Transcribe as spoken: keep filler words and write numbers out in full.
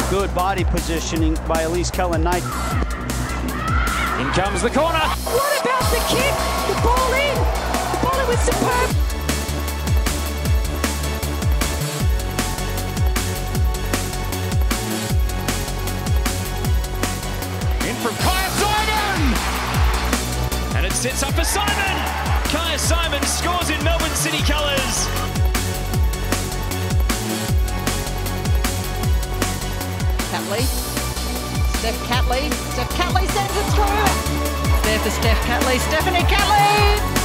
Good body positioning by Elise Kellond-Knight. In comes the corner. What about the kick? The ball in. The ball was superb. In from Kyah Simon! And it sits up for Simon! Kyah Simon scores in Melbourne City colours. Catley. Steph Catley. Steph Catley sends it through. There for Steph Catley. Stephanie Catley!